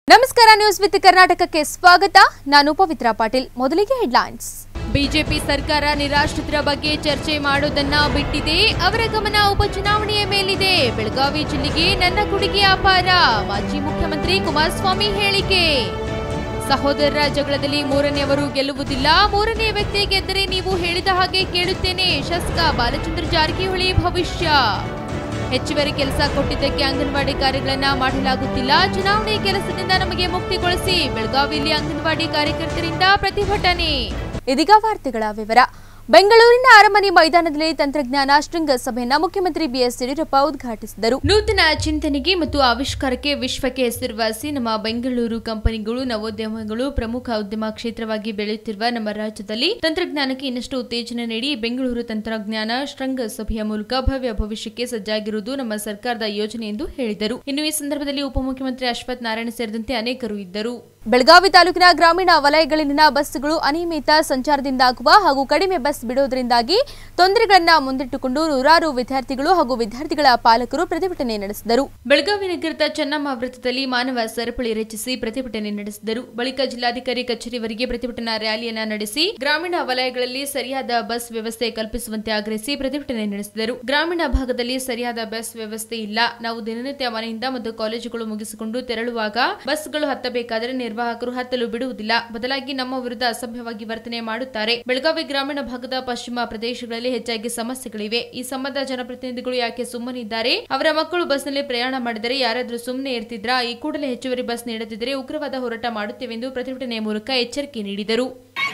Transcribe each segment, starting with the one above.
ನಮಸ್ಕಾರ news with ಕರ್ನಾಟಕಕ್ಕೆ ಸ್ವಾಗತ. ನಾನು ಪವಿತ್ರ ಪಾಟೀಲ್. ಮೊದಲಿಗೆ ಹೆಡ್ಲೈನ್ಸ್. ಬಿಜೆಪಿ ಸರ್ಕಾರ ನಿರಾಶ್ರಿತರ ಬಗ್ಗೆ ಚರ್ಚೆ ಮಾಡೋದನ್ನ ಬಿಟ್ಟಿದೆ. ಅವರ ಗಮನ ಉಪಚುನಾವಣೆಯ ಮೇಲಿದೆ. ಬೆಳಗಾವಿ ಜಿಲ್ಲೆಗೆ ನನ್ನ ಕೊಡುಗೆ ಅಪಾರ. ಮಾಜಿ ಮುಖ್ಯಮಂತ್ರಿ ಕುಮಾರಸ್ವಾಮಿ ಹೇಳಿಕೆ. ಸಹೋದರರ ಜಗಳದಲ್ಲಿ ಮೂರನೆಯವರು ಗೆಲ್ಲುವುದಿಲ್ಲ. ಮೂರನೇ ವ್ಯಕ್ತಿ ಗೆದ್ದರೆ ನೀವು ಹೇಳಿದ ಹಾಗೆ ಕೇಳುತ್ತೇನೆ. ಶಾಸಕ ಬಾಲಚಂದ್ರ ಜಾರಕಿಹೊಳಿ ಭವಿಷ್ಯ. ಹೆಚ್ಚುವರಿ ಕೆಲಸ ಕೊಟ್ಟಿದ್ದಕ್ಕೆ ಅಂಗನವಾಡಿ ಕಾರ್ಯಗಳನ್ನು ಮಾಡಲಾಗುತ್ತಿಲ್ಲ. ಚುನಾವಣೆ ಕೆಲಸದಿಂದ ನಮಗೆ ಮುಕ್ತಿಗೊಳಿಸಿ. ಬೆಳಗಾವಿಯಲ್ಲಿ ಅಂಗನವಾಡಿ ಕಾರ್ಯಕರ್ತರಿಂದ ಪ್ರತಿಭಟನೆ. ಇದೀಗ ವಾರ್ತೆಗಳ ವಿವರ. ಬೆಂಗಳೂರಿನ ಅರಮನೆ ಮೈದಾನದಲ್ಲಿ ತಂತ್ರಜ್ಞಾನ ಶೃಂಗಸಭೆಯನ್ನು ಮುಖ್ಯಮಂತ್ರಿ ಬಿಎಸ್ ಯಡಿಯೂರಪ್ಪ ಉದ್ಘಾಟಿಸಿದರು. ನೂತನ ಚಿಂತನೆಗೆ ಮತ್ತು ಆವಿಷ್ಕಾರಕ್ಕೆ ವಿಶ್ವಕ್ಕೆ ಹೆಸರುವಾಸಿ ನಮ್ಮ ಬೆಂಗಳೂರು ಕಂಪನಿಗಳು, ನವೋದ್ಯಮಗಳು ಪ್ರಮುಖ ಉದ್ಯಮ ಕ್ಷೇತ್ರವಾಗಿ ಬೆಳೆಯುತ್ತಿರುವ ನಮ್ಮ ರಾಜ್ಯದಲ್ಲಿ ತಂತ್ರಜ್ಞಾನಕ್ಕೆ ಇನ್ನಷ್ಟು ಉತ್ತೇಜನ ನೀಡಿ ಬೆಂಗಳೂರು ತಂತ್ರಜ್ಞಾನ ಶೃಂಗಸಭೆಯ ಮೂಲಕ ಭವ್ಯ ಭವಿಷ್ಯಕ್ಕೆ ಸಜ್ಜಾಗಿರುವುದು ನಮ್ಮ ಸರ್ಕಾರದ ಯೋಜನೆ ಎಂದು ಹೇಳಿದರು. ಇನ್ನು ಈ ಸಂದರ್ಭದಲ್ಲಿ ಉಪಮುಖ್ಯಮಂತ್ರಿ ಅಶ್ವಥ್ ನಾರಾಯಣ ಸೇರಿದಂತೆ ಅನೇಕರು ಇದ್ದರು. ಬೆಳಗಾವಿ ತಾಲೂಕಿನ ಗ್ರಾಮೀಣ ವಲಯಗಳಲ್ಲಿನ ಬಸ್ಗಳು ಅನಿಯಮಿತ ಸಂಚಾರದಿಂದಾಗುವ ಹಾಗೂ ಕಡಿಮೆ ಬಸ್ ಬಿಡುವುದರಿಂದಾಗಿ ತೊಂದರೆಗಳನ್ನು ಮುಂದಿಟ್ಟುಕೊಂಡು ನೂರಾರು ವಿದ್ಯಾರ್ಥಿಗಳು ಹಾಗೂ ವಿದ್ಯಾರ್ಥಿಗಳ ಪಾಲಕರು ಪ್ರತಿಭಟನೆ ನಡೆಸಿದರು. ಬೆಳಗಾವಿ ನಗರದ ಚೆನ್ನಮ್ಮ ವೃತ್ತದಲ್ಲಿ ಮಾನವ ಸರಪಳಿ ರಚಿಸಿ ಪ್ರತಿಭಟನೆ ನಡೆಸಿದರು. ಬಳಿಕ ಜಿಲ್ಲಾಧಿಕಾರಿ ಕಚೇರಿವರೆಗೆ ಪ್ರತಿಭಟನಾ ರ್ಯಾಲಿಯನ್ನ ನಡೆಸಿ ಗ್ರಾಮೀಣ ವಲಯಗಳಲ್ಲಿ ಸರಿಯಾದ ಬಸ್ ವ್ಯವಸ್ಥೆ ಕಲ್ಪಿಸುವಂತೆ ಆಗ್ರಹಿಸಿ ಪ್ರತಿಭಟನೆ ನಡೆಸಿದರು. ಗ್ರಾಮೀಣ ಭಾಗದಲ್ಲಿ ಸರಿಯಾದ ಬಸ್ ವ್ಯವಸ್ಥೆ ಇಲ್ಲ. ನಾವು ದಿನನಿತ್ಯ ಮನೆಯಿಂದ ಮತ್ತು ಕಾಲೇಜುಗಳು ಮುಗಿಸಿಕೊಂಡು ತೆರಳುವಾಗ ಬಸ್ಗಳು ಹತ್ತಬೇಕಾದರೆ ನಿರ್ವಾಹಕರು ಹತ್ತಲು ಬಿಡುವುದಿಲ್ಲ. ಬದಲಾಗಿ ನಮ್ಮ ವಿರುದ್ಧ ಅಸಭ್ಯವಾಗಿ ವರ್ತನೆ ಮಾಡುತ್ತಾರೆ. ಬೆಳಗಾವಿ ಗ್ರಾಮೀಣ ಭಾಗದ ಪಶ್ಚಿಮ ಪ್ರದೇಶಗಳಲ್ಲಿ ಹೆಚ್ಚಾಗಿ ಸಮಸ್ಯೆಗಳಿವೆ. ಈ ಸಂಬಂಧ ಜನಪ್ರತಿನಿಧಿಗಳು ಯಾಕೆ ಸುಮ್ಮನಿದ್ದಾರೆ? ಅವರ ಮಕ್ಕಳು ಬಸ್ನಲ್ಲಿ ಪ್ರಯಾಣ ಮಾಡಿದರೆ ಯಾರಾದರೂ ಸುಮ್ಮನೆ ಇರ್ತಿದ್ರಾ? ಈ ಕೂಡಲೇ ಹೆಚ್ಚುವರಿ ಬಸ್ ನೀಡದಿದ್ದರೆ ಉಗ್ರವಾದ ಹೋರಾಟ ಮಾಡುತ್ತೇವೆ ಎಂದು ಪ್ರತಿಭಟನೆ ಮೂಲಕ ಎಚ್ಚರಿಕೆ ನೀಡಿದರು.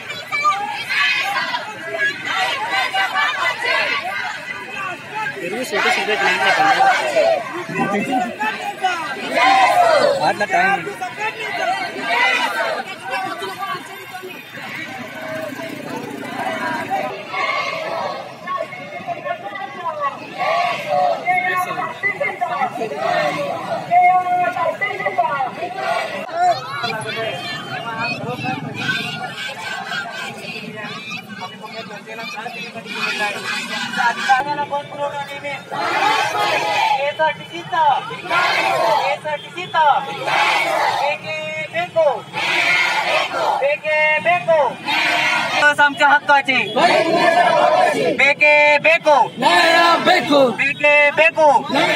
आमच्या हक्काचे बेके बेको बेको बेके बेको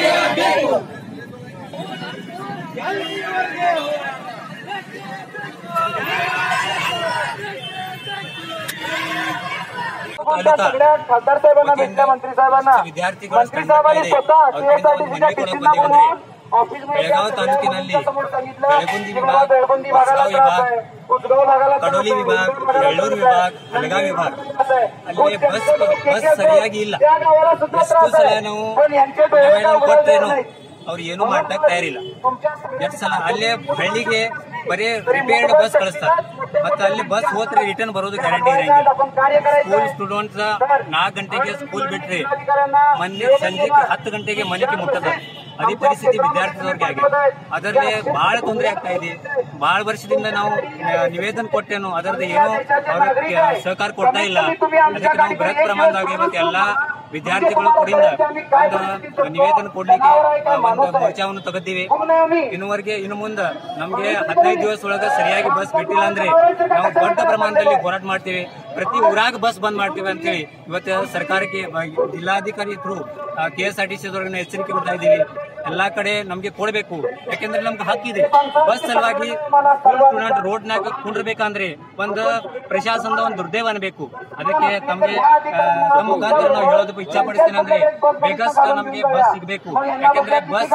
सगळ्या खासदार साहेबांना भेटल्या, मंत्री साहेबांना मंत्री साहेबांनी स्वतः टीएसआरटीसीच्या टीसींना बोलवून ಬೆಳಗಾವಿ ತಾಲೂಕಿನಲ್ಲಿ ಬೆಳಗುಂದಿ ಭಾಗದ ತ್ರಾಸ आहे, ಕಡೋಲಿ ವಿಭಾಗ, ಬೆಳ್ಳೂರು ವಿಭಾಗ, ಬೆಳಗಾವಿ ವಿಭಾಗ ಅಲ್ಲಿ ಬಸ್ ಸರಿಯಾಗಿ ಇಲ್ಲ. ಎಷ್ಟು ಸಲ ನಾವು ಕೊಟ್ಟೇನು ಅವ್ರು ಏನು ಮಾಡಕ್ ತಯಾರಿಲ್ಲ. ಎಷ್ಟು ಸಲ ಅಲ್ಲೇ ಹಳ್ಳಿಗೆ ಬರೀ ರಿಪೇರ್ಡ್ ಬಸ್ ಕಳಿಸ್ತಾರೆ. ಮತ್ತೆ ಅಲ್ಲಿ ಬಸ್ ಹೋದ್ರೆ ರಿಟರ್ನ್ ಬರೋದು ಗ್ಯಾರಂಟಿ ಇರಂಗಿಲ್ಲ. ಸ್ಕೂಲ್ ಸ್ಟೂಡೆಂಟ್ಸ್ 4 ಗಂಟೆಗೆ ಸ್ಕೂಲ್ ಬಿಟ್ರಿ ಮೊನ್ನೆ ಸಂಜೆ 10 ಗಂಟೆಗೆ ಮನೆಗೆ ಮುಟ್ಟದ ಅದೇ ಪರಿಸ್ಥಿತಿ ವಿದ್ಯಾರ್ಥಿದವ್ರಿಗೆ ಆಗಿದೆ. ಅದರಲ್ಲಿ ಬಹಳ ತೊಂದರೆ ಆಗ್ತಾ ಇದೆ. ಬಹಳ ವರ್ಷದಿಂದ ನಾವು ನಿವೇದನ ಕೊಟ್ಟೇನು, ಅದರದ್ದು ಏನೋ ಅವ್ರಿಗೆ ಸಹಕಾರ ಕೊಡ್ತಾ ಇಲ್ಲ. ಅದಕ್ಕೆ ನಾವು ಬೃಹತ್ ಪ್ರಮಾಣದಾಗ ಇವತ್ತು ಎಲ್ಲಾ ವಿದ್ಯಾರ್ಥಿಗಳು ಕೂಡಿಂದ ಒಂದು ನಿವೇದನ ಕೊಡ್ಲಿಕ್ಕೆ ಒಂದು ಮೋರ್ಚಾವನ್ನು ತೆಗೆದಿವಿ. ಇನ್ನು ಮುಂದೆ ನಮ್ಗೆ 15 ದಿವಸ ಒಳಗೆ ಸರಿಯಾಗಿ ಬಸ್ ಬಿಟ್ಟಿಲ್ಲ ಅಂದ್ರೆ ನಾವು ದೊಡ್ಡ ಪ್ರಮಾಣದಲ್ಲಿ ಹೋರಾಟ ಮಾಡ್ತೀವಿ. ಪ್ರತಿ ಊರಾಗ ಬಸ್ ಬಂದ್ ಮಾಡ್ತೀವಿ ಅಂತೇಳಿ ಇವತ್ತು ಸರ್ಕಾರಕ್ಕೆ ಜಿಲ್ಲಾಧಿಕಾರಿ ಥ್ರೂ ಕೆಎಸ್ಆರ್ಟಿಸಿ ದವರಿಗೆ ಎಚ್ಚರಿಕೆ ಕೊಡ್ತಾ ಇದ್ದೀವಿ. ಎಲ್ಲಾ ಕಡೆ ನಮ್ಗೆ ಕೊಡಬೇಕು. ಯಾಕೆಂದ್ರೆ ನಮ್ಗೆ ಹಕ್ಕಿದೆ. ಬಸ್ ಸಲುವಾಗಿ ಸ್ಟೂಡೆಂಟ್ ರೋಡ್ನಾಗ ಕುಂಡಿರ್ಬೇಕಂದ್ರೆ ಒಂದು ಪ್ರಶಾಸನದ ಒಂದು ದುರ್ದೈವ ಅನ್ಬೇಕು. ಅದಕ್ಕೆ ತಮ್ಗೆ ನಮ್ಮ ಮುಖಾಂತರ ನಾವು ಹೇಳೋದಕ್ಕೆ ಇಚ್ಛಾ ಪಡಿಸ್ತೇನೆ ಅಂದ್ರೆ ಬೇಗಷ್ಟ ನಮ್ಗೆ ಬಸ್ ಸಿಗಬೇಕು. ಯಾಕೆಂದ್ರೆ ಬಸ್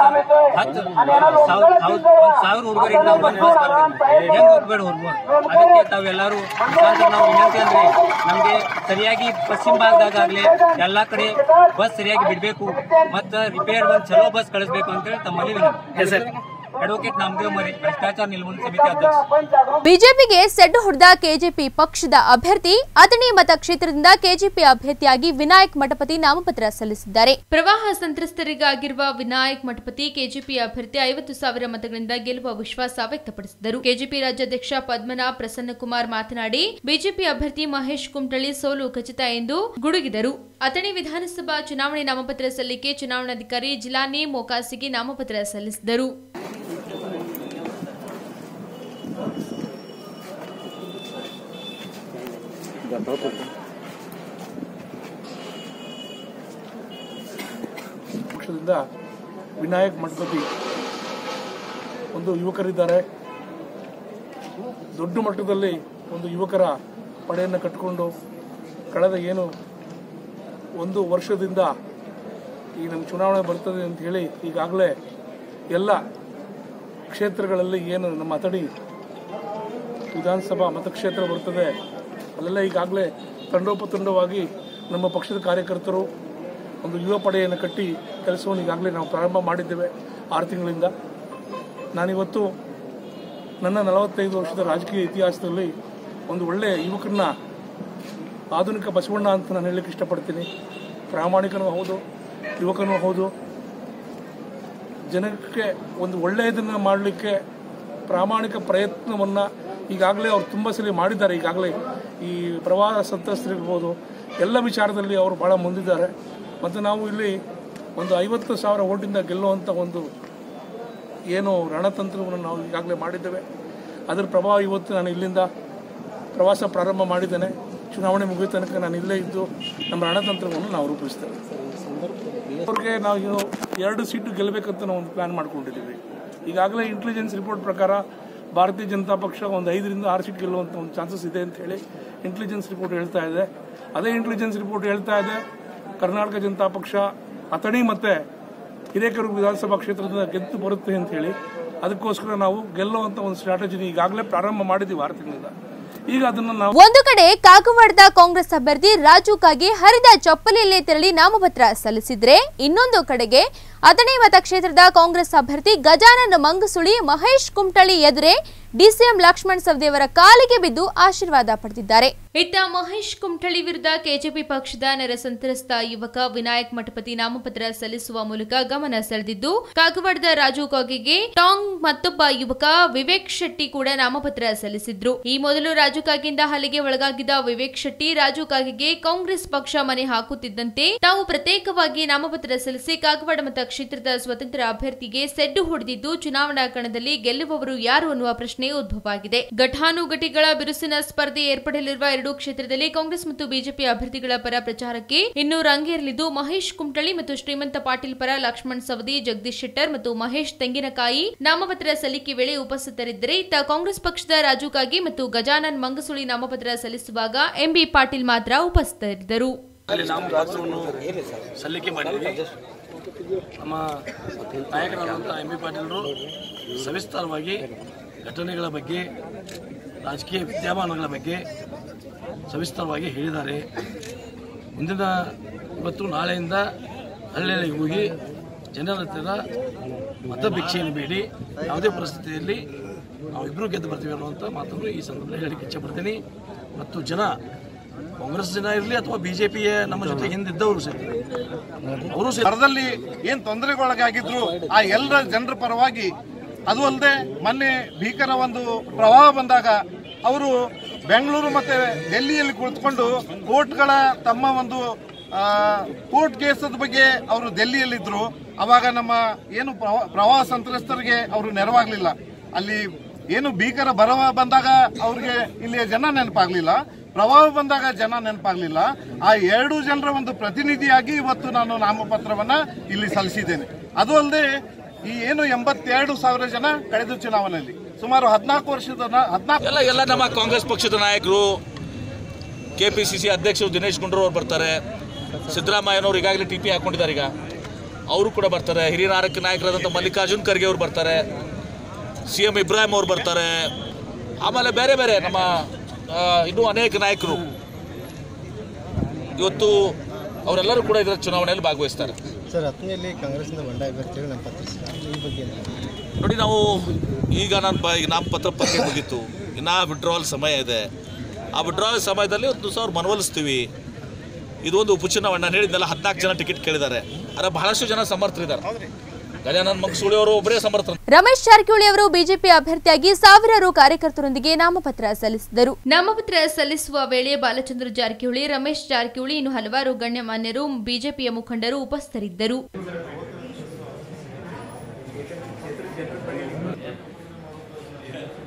10,000 ಹುಡುಗರಿಂದ ಒಂದು ಬಸ್ ಬರ್ತದೆ, ಹೆಂಗ್ ಹೋಗ್ಬೇಡ ಹುಡುಗ. ಅದಕ್ಕೆ ತಾವೆಲ್ಲರೂ ಮುಖಾಂತರ ನಾವು ವಿನಂತಿ ಅಂದ್ರೆ ನಮ್ಗೆ ಸರಿಯಾಗಿ ಪಶ್ಚಿಮ ಭಾಗದಾಗಲೇ ಎಲ್ಲಾ ಕಡೆ ಬಸ್ ಸರಿಯಾಗಿ ಬಿಡ್ಬೇಕು ಮತ್ತು ರಿಪೇರ್ ಒಂದು ಚಲೋ ಬಸ್ ಕಳಿಸ್ಬೇಕು ಅಂತೇಳಿ ತಮ್ಮಲ್ಲಿ ವಿನಂತಿ. ಅಡ್ವೊಕೇಟ್ ನಾಮದೇವ್ ಮರಿ, ಭ್ರಷ್ಟಾಚಾರ ನಿರ್ಮೂಲನಾ ಸಮಿತಿ ಅಧ್ಯಕ್ಷ. ಬಿಜೆಪಿಗೆ ಸೆಡ್ಡು ಹೊಡೆದ ಕೆಜೆಪಿ ಪಕ್ಷದ ಅಭ್ಯರ್ಥಿ ಅಥಣಿ ಮತಕ್ಷೇತ್ರದಿಂದ ಕೆಜೆಪಿ ಅಭ್ಯರ್ಥಿಯಾಗಿ ವಿನಾಯಕ್ ಮಠಪತಿ ನಾಮಪತ್ರ ಸಲ್ಲಿಸಿದ್ದಾರೆ. ಪ್ರವಾಹ ಸಂತ್ರಸ್ತರಿಗಾಗಿರುವ ವಿನಾಯಕ್ ಮಠಪತಿ ಕೆಜೆಪಿ ಅಭ್ಯರ್ಥಿ 50,000 ಮತಗಳಿಂದ ಗೆಲ್ಲುವ ವಿಶ್ವಾಸ ವ್ಯಕ್ತಪಡಿಸಿದರು. ಕೆಜೆಪಿ ರಾಜ್ಯಾಧ್ಯಕ್ಷ ಪದ್ಮನಾಭ ಪ್ರಸನ್ನಕುಮಾರ್ ಮಾತನಾಡಿ, ಬಿಜೆಪಿ ಅಭ್ಯರ್ಥಿ ಮಹೇಶ್ ಕುಮಟಳ್ಳಿ ಸೋಲು ಖಚಿತ ಎಂದು ಗುಡುಗಿದರು. ಅಥಣಿ ವಿಧಾನಸಭಾ ಚುನಾವಣೆ ನಾಮಪತ್ರ ಸಲ್ಲಿಕೆ ಚುನಾವಣಾಧಿಕಾರಿ ಜಿಲಾನಿ ಮೊಕಾಸಿಗೆ ನಾಮಪತ್ರ ಸಲ್ಲಿಸಿದರು. ಪಕ್ಷದಿಂದ ವಿನಾಯಕ್ ಮಠಪತಿ ಒಂದು ಯುವಕರಿದ್ದಾರೆ. ದೊಡ್ಡ ಮಟ್ಟದಲ್ಲಿ ಒಂದು ಯುವಕರ ಪಡೆಯನ್ನು ಕಟ್ಟಿಕೊಂಡು ಕಳೆದ ಒಂದು ವರ್ಷದಿಂದ ಈ ನಮ್ಮ ಚುನಾವಣೆ ಬರ್ತದೆ ಅಂತ ಹೇಳಿ ಈಗಾಗಲೇ ಎಲ್ಲ ಕ್ಷೇತ್ರಗಳಲ್ಲಿ ನಮ್ಮ ಅಥಣಿ ವಿಧಾನಸಭಾ ಮತಕ್ಷೇತ್ರ ಬರ್ತದೆ ಅಲ್ಲೆಲ್ಲ ಈಗಾಗಲೇ ತಂಡೋಪತಂಡವಾಗಿ ನಮ್ಮ ಪಕ್ಷದ ಕಾರ್ಯಕರ್ತರು ಒಂದು ಯುವ ಪಡೆಯನ್ನು ಕಟ್ಟಿ ಕೆಲಸವನ್ನು ಈಗಾಗಲೇ ನಾವು ಪ್ರಾರಂಭ ಮಾಡಿದ್ದೇವೆ 6 ತಿಂಗಳಿಂದ. ನಾನಿವತ್ತು ನನ್ನ 45 ವರ್ಷದ ರಾಜಕೀಯ ಇತಿಹಾಸದಲ್ಲಿ ಒಂದು ಒಳ್ಳೆಯ ಯುವಕರನ್ನ ಆಧುನಿಕ ಬಸವಣ್ಣ ಅಂತ ನಾನು ಹೇಳಲಿಕ್ಕೆ ಇಷ್ಟಪಡ್ತೀನಿ. ಪ್ರಾಮಾಣಿಕನೂ ಹೌದು, ಯುವಕನೂ ಹೌದು. ಜನಕ್ಕೆ ಒಂದು ಒಳ್ಳೆಯದನ್ನು ಮಾಡಲಿಕ್ಕೆ ಪ್ರಾಮಾಣಿಕ ಪ್ರಯತ್ನವನ್ನು ಈಗಾಗಲೇ ಅವರು ತುಂಬ ಸಲ ಮಾಡಿದ್ದಾರೆ. ಈಗಾಗಲೇ ಈ ಪ್ರವಾಹ ಸಂತ್ರಸ್ತರಿರ್ಬೋದು ಎಲ್ಲ ವಿಚಾರದಲ್ಲಿ ಅವರು ಭಾಳ ಮುಂದಿದ್ದಾರೆ. ಮತ್ತು ನಾವು ಇಲ್ಲಿ ಒಂದು 50,000 ಓಟಿಂದ ಗೆಲ್ಲುವಂಥ ಒಂದು ರಣತಂತ್ರವನ್ನು ನಾವು ಈಗಾಗಲೇ ಮಾಡಿದ್ದೇವೆ. ಅದರ ಪ್ರಭಾವ ಇವತ್ತು ನಾನು ಇಲ್ಲಿಂದ ಪ್ರವಾಸ ಪ್ರಾರಂಭ ಮಾಡಿದ್ದೇನೆ. ಚುನಾವಣೆ ಮುಗಿದ ತನಕ ನಾನು ಇಲ್ಲೇ ಇದ್ದು ನಮ್ಮ ರಣತಂತ್ರವನ್ನು ನಾವು ರೂಪಿಸ್ತೇವೆ. ಅವ್ರಿಗೆ ನಾವು 2 ಸೀಟು ಗೆಲ್ಲಬೇಕಂತ ನಾವು ಒಂದು ಪ್ಲಾನ್ ಮಾಡ್ಕೊಂಡಿದ್ದೀವಿ. ಈಗಾಗಲೇ ಇಂಟೆಲಿಜೆನ್ಸ್ ರಿಪೋರ್ಟ್ ಪ್ರಕಾರ ಭಾರತೀಯ ಜನತಾ ಪಕ್ಷ ಒಂದು 5 ರಿಂದ 6 ಸೀಟ್ ಗೆಲ್ಲುವಂಥ ಒಂದು ಚಾನ್ಸಸ್ ಇದೆ ಅಂತ ಹೇಳಿ ಇಂಟೆಲಿಜೆನ್ಸ್ ರಿಪೋರ್ಟ್ ಹೇಳ್ತಾ ಇದೆ. ಅದೇ ಇಂಟೆಲಿಜೆನ್ಸ್ ರಿಪೋರ್ಟ್ ಹೇಳ್ತಾ ಇದೆ ಕರ್ನಾಟಕ ಜನತಾ ಪಕ್ಷ ಅಥಣಿ ಮತ್ತು ಹಿರೇಕೆರೂರು ವಿಧಾನಸಭಾ ಕ್ಷೇತ್ರದಿಂದ ಗೆದ್ದು ಬರುತ್ತೆ ಅಂತ ಹೇಳಿ. ಅದಕ್ಕೋಸ್ಕರ ನಾವು ಗೆಲ್ಲುವಂಥ ಒಂದು ಸ್ಟ್ರಾಟಜಿನ ಈಗಾಗಲೇ ಪ್ರಾರಂಭ ಮಾಡಿದ್ದೀವಿ 6 ತಿಂಗಳಿಂದ. ಈಗ ಅದನ್ನು ನಾವು ಒಂದು ಕಡೆ ಕಾಗವಾಡದ ಕಾಂಗ್ರೆಸ್ ಅಭ್ಯರ್ಥಿ ರಾಜು ಕಾಗೆ ಹರಿದ ಚಪ್ಪಲಿಯಲ್ಲೇ ತೆರಳಿ ನಾಮಪತ್ರ ಸಲ್ಲಿಸಿದ್ರೆ, ಇನ್ನೊಂದು ಕಡೆಗೆ ಅಥಣಿ ಮತಕ್ಷೇತ್ರದ ಕಾಂಗ್ರೆಸ್ ಅಭ್ಯರ್ಥಿ ಗಜಾನನ್ ಮಂಗಸುಳಿ ಮಹೇಶ್ ಕುಮಟಳ್ಳಿ ಎದುರೇ ಡಿಸಿಎಂ ಲಕ್ಷ್ಮಣ್ ಸವದಿಯವರ ಕಾಲಿಗೆ ಬಿದ್ದು ಆಶೀರ್ವಾದ ಪಡೆದಿದ್ದಾರೆ. ಇತ್ತ ಮಹೇಶ್ ಕುಮಟಳ್ಳಿ ವಿರುದ್ಧ ಕೆಜೆಪಿ ಪಕ್ಷದ ನೆರೆ ಸಂತ್ರಸ್ತ ಯುವಕ ವಿನಾಯಕ್ ಮಠಪತಿ ನಾಮಪತ್ರ ಸಲ್ಲಿಸುವ ಮೂಲಕ ಗಮನ ಸೆಳೆದಿದ್ದು, ಕಾಗವಾಡದ ರಾಜು ಕಾಗೆಗೆ ಟಾಂಗ್ ಮತ್ತೊಬ್ಬ ಯುವಕ ವಿವೇಕ್ ಶೆಟ್ಟಿ ಕೂಡ ನಾಮಪತ್ರ ಸಲ್ಲಿಸಿದ್ರು. ಈ ಮೊದಲು ರಾಜು ಕಾಗೆಯಿಂದ ಹಲ್ಲೆಗೆ ಒಳಗಾಗಿದ್ದ ವಿವೇಕ್ ಶೆಟ್ಟಿ ರಾಜು ಕಾಗೆಗೆ ಕಾಂಗ್ರೆಸ್ ಪಕ್ಷ ಮನೆ ಹಾಕುತ್ತಿದ್ದಂತೆ ತಾವು ಪ್ರತ್ಯೇಕವಾಗಿ ನಾಮಪತ್ರ ಸಲ್ಲಿಸಿ ಕಾಗವಾಡ ಮತಕ್ಷೇತ್ರದ ಸ್ವತಂತ್ರ ಅಭ್ಯರ್ಥಿಗೆ ಸೆಡ್ಡು ಹೊಡೆದಿದ್ದು, ಚುನಾವಣಾ ಕಣದಲ್ಲಿ ಗೆಲ್ಲುವವರು ಯಾರು ಅನ್ನುವ ಪ್ರಶ್ನೆ ಉದ್ಭವವಾಗಿದೆ. ಘಟಾನುಘಟಿಗಳ ಬಿರುಸಿನ ಸ್ಪರ್ಧೆ ಏರ್ಪಡಲಿರುವ 2 ಕ್ಷೇತ್ರದಲ್ಲಿ ಕಾಂಗ್ರೆಸ್ ಮತ್ತು ಬಿಜೆಪಿ ಅಭ್ಯರ್ಥಿಗಳ ಪರ ಪ್ರಚಾರಕ್ಕೆ ಇನ್ನೂ ರಂಗೇರಲಿದ್ದು, ಮಹೇಶ್ ಕುಮಟಳ್ಳಿ ಮತ್ತು ಶ್ರೀಮಂತ ಪಾಟೀಲ್ ಪರ ಲಕ್ಷ್ಮಣ್ ಸವದಿ, ಜಗದೀಶ್ ಶೆಟ್ಟರ್ ಮತ್ತು ಮಹೇಶ್ ತೆಂಗಿನಕಾಯಿ ನಾಮಪತ್ರ ಸಲ್ಲಿಕೆ ವೇಳೆ ಉಪಸ್ಥಿತರಿದ್ದರೆ, ಇತ್ತ ಕಾಂಗ್ರೆಸ್ ಪಕ್ಷದ ರಾಜು ಕಾಗೆ ಮತ್ತು ಗಜಾನನ್ ಮಂಗಸುಳಿ ನಾಮಪತ್ರ ಸಲ್ಲಿಸುವಾಗ ಎಂಬಿ ಪಾಟೀಲ್ ಮಾತ್ರ ಉಪಸ್ಥಿತರಿದ್ದರು. ನಮ್ಮ ನಾಯಕರಾದಂಥ ಎಂಬಿ ಪಾಟೀಲರು ಸವಿಸ್ತಾರವಾಗಿ ಘಟನೆಗಳ ಬಗ್ಗೆ, ರಾಜಕೀಯ ವಿದ್ಯಮಾನಗಳ ಬಗ್ಗೆ ಸವಿಸ್ತಾರವಾಗಿ ಹೇಳಿದ್ದಾರೆ. ಇವತ್ತು ನಾಳೆಯಿಂದ ಹಳ್ಳಿಗಳಿಗೆ ಹೋಗಿ ಜನರ ಹತ್ತಿರ ಮತಭಿಕ್ಷೆಯನ್ನು ಬೇಡಿ ಯಾವುದೇ ಪರಿಸ್ಥಿತಿಯಲ್ಲಿ ನಾವಿಬ್ಬರೂ ಗೆದ್ದು ಬರ್ತೀವಿ ಅನ್ನುವಂಥ ಮಾತನ್ನು ಈ ಸಂದರ್ಭದಲ್ಲಿ ಹೇಳಲಿಕ್ಕೆ ಇಚ್ಛೆಪಡ್ತೀನಿ. ಮತ್ತು ಕಾಂಗ್ರೆಸ್ ಜನ ಇರಲಿ ಅಥವಾ ಬಿಜೆಪಿಯ ನಮ್ಮ ಜೊತೆ ಹಿಂದಿದ್ದವರು ಅವರು ಸ್ಥಳದಲ್ಲಿ ಏನು ತೊಂದರೆಗೊಳಗಾಗಿದ್ರು ಆ ಎಲ್ಲ ಜನರ ಪರವಾಗಿ, ಅದು ಅಲ್ಲದೆ ಮೊನ್ನೆ ಭೀಕರ ಒಂದು ಪ್ರವಾಹ ಬಂದಾಗ ಅವರು ಬೆಂಗಳೂರು ಮತ್ತೆ ಡೆಲ್ಲಿಯಲ್ಲಿ ಕುಳಿತುಕೊಂಡು ಕೋರ್ಟ್ಗಳ ತಮ್ಮ ಒಂದು ಕೋರ್ಟ್ ಕೇಸದ ಬಗ್ಗೆ ಅವರು ಡೆಲ್ಲಿಯಲ್ಲಿದ್ದರು. ಅವಾಗ ನಮ್ಮ ಏನು ಪ್ರವಾಹ ಸಂತ್ರಸ್ತರಿಗೆ ಅವರು ನೆರವಾಗಲಿಲ್ಲ. ಅಲ್ಲಿ ಏನು ಭೀಕರ ಬರವ ಬಂದಾಗ ಅವ್ರಿಗೆ ಇಲ್ಲಿಯ ಜನ ನೆನಪಾಗಲಿಲ್ಲ, ಪ್ರವಾಹ ಬಂದಾಗ ಜನ ನೆನಪಾಗಲಿಲ್ಲ. ಆ 2 ಜನರ ಒಂದು ಪ್ರತಿನಿಧಿಯಾಗಿ ಇವತ್ತು ನಾನು ನಾಮಪತ್ರವನ್ನ ಇಲ್ಲಿ ಸಲ್ಲಿಸಿದ್ದೇನೆ. ಅದು ಅಲ್ಲದೆ ಈ ಏನು 82,000 ಜನ ಕಳೆದ ಚುನಾವಣೆಯಲ್ಲಿ ಸುಮಾರು 14 ವರ್ಷದ ಎಲ್ಲ ನಮ್ಮ ಕಾಂಗ್ರೆಸ್ ಪಕ್ಷದ ನಾಯಕರು, ಕೆಪಿಸಿಸಿ ಅಧ್ಯಕ್ಷರು ದಿನೇಶ್ ಗುಂಡೂರಾವ್ ಅವರು ಬರ್ತಾರೆ, ಸಿದ್ದರಾಮಯ್ಯನವರು ಈಗಾಗಲೇ ಟಿಪಿ ಹಾಕೊಂಡಿದ್ದಾರೆ, ಈಗ ಅವರು ಕೂಡ ಬರ್ತಾರೆ, ಹಿರಿಯ ನಾಯಕರಾದಂಥ ಮಲ್ಲಿಕಾರ್ಜುನ್ ಖರ್ಗೆ ಅವರು ಬರ್ತಾರೆ, CM ಇಬ್ರಾಹಿಂ ಅವರು ಬರ್ತಾರೆ, ಆಮೇಲೆ ಬೇರೆ ಬೇರೆ ನಮ್ಮ ಇನ್ನೂ ಅನೇಕ ನಾಯಕರು ಇವತ್ತು ಅವರೆಲ್ಲರೂ ಕೂಡ ಇದರ ಚುನಾವಣೆಯಲ್ಲಿ ಭಾಗವಹಿಸ್ತಾರೆ. ಸರ್, ಅಥಣಿಯಲ್ಲಿ ಕಾಂಗ್ರೆಸ್ನಿಂದ ಬಂಡಾಯ ಅಭ್ಯರ್ಥಿಗಳು ನಾಮಪತ್ರ ಈ ಬಗ್ಗೆ ನೋಡಿ, ನಾವು ಈಗ ನಾಮಪತ್ರ ಪತ್ರಿಕೆ ಮುಗೀತು, ಇನ್ನು ವಿಡ್ರಾವಲ್ ಸಮಯ ಇದೆ. ಆ ವಿಡ್ರಾವಲ್ ಸಮಯದಲ್ಲಿ ಒಂದು ದಿವಸ ಅವ್ರು ಮನವೊಲಿಸ್ತೀವಿ. ಇದು ಒಂದು ಉಪಚುನಾವಣೆ. ನಾನು ಹೇಳಿದ್ನಲ್ಲ 14 ಜನ ಟಿಕೆಟ್ ಕೇಳಿದ್ದಾರೆ, ಆದರೆ ಬಹಳಷ್ಟು ಜನ ಸಮರ್ಥರಿದ್ದಾರೆ. ಗಜಾನನ್ ಮಂಗಸುಳಿ ಅವರು ಒಬ್ಬರೇ ಸಮರ್ಥರು. ರಮೇಶ್ ಜಾರಕಿಹೊಳಿ ಅವರು ಬಿಜೆಪಿ ಅಭ್ಯರ್ಥಿಯಾಗಿ ಸಾವಿರಾರು ಕಾರ್ಯಕರ್ತರೊಂದಿಗೆ ನಾಮಪತ್ರ ಸಲ್ಲಿಸಿದರು. ನಾಮಪತ್ರ ಸಲ್ಲಿಸುವ ವೇಳೆ ಬಾಲಚಂದ್ರ ಜಾರಕಿಹೊಳಿ, ರಮೇಶ್ ಜಾರಕಿಹೊಳಿ ಇನ್ನು ಹಲವಾರು ಗಣ್ಯಮಾನ್ಯರು, ಬಿಜೆಪಿಯ ಮುಖಂಡರು ಉಪಸ್ಥಿತರಿದ್ದರು.